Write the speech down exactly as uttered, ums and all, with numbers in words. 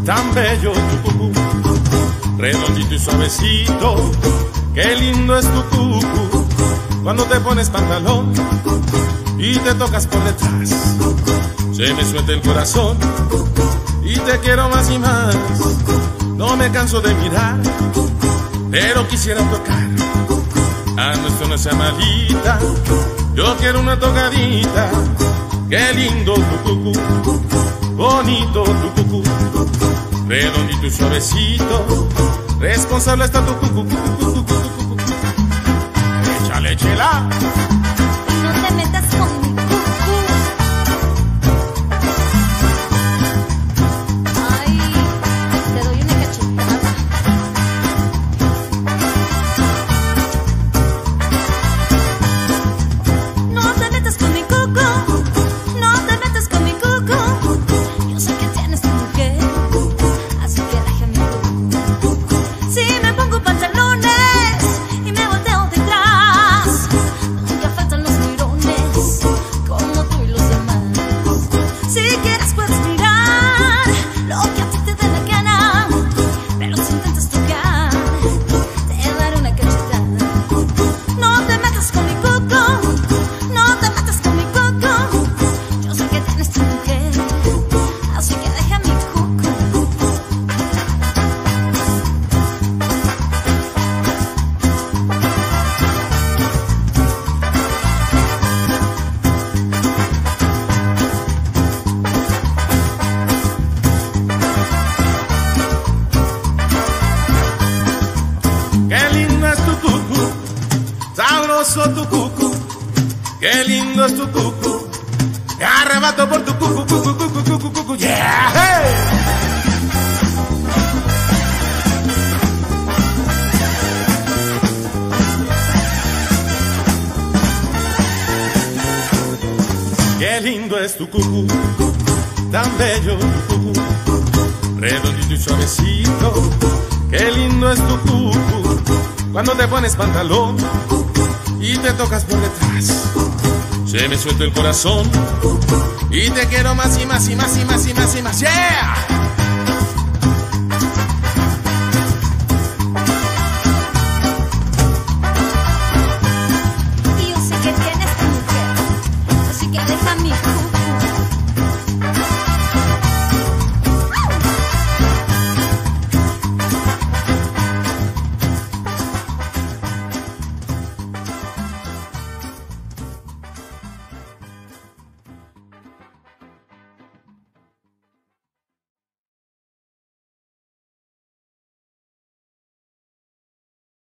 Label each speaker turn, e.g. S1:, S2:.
S1: tan bello tu cucú, redondito y suavecito, qué lindo es tu cucú. Cuando te pones pantalón y te tocas por detrás, se me suelta el corazón y te quiero más y más. No me canso de mirar, pero quisiera tocar a nuestra nuestra malita. Yo quiero una tocadita. Qué lindo tu cucú, bonito tu cucú, redondito y suavecito, responsable está tu cucú, cucú, cucú, cucú. Échale, échela.
S2: No te metas con mi cucú. Ay, te doy una cachetada. No te metas con mi cucú. No te metas con mi cucú. Yo sé que tienes tu mujer, así que déjame tú. Si me pongo pantalones y me volteo detrás, nunca faltan los mirones como tú y los demás. Si quieres puedes mirar lo que a ti te dé la gana, pero si intentas tocar te daré una cachetada. No te metas con mi cucú. No te metas con mi cucú. Yo sé que tienes tu mujer, así que deja mi cucú.
S1: Qué lindo es tu cucú, sabroso tu cucú, qué lindo es tu cucú, te arrebato por tu cucú, cucú, cucú, cucú, cucú, yeah, hey. Qué lindo es tu cucú, tan bello tu cucú, redondito y suavecito, qué lindo es tu cucú. Cuando te pones pantalón y te tocas por detrás, se me suelta el corazón y te quiero más y más y más y más y más y más, yeah.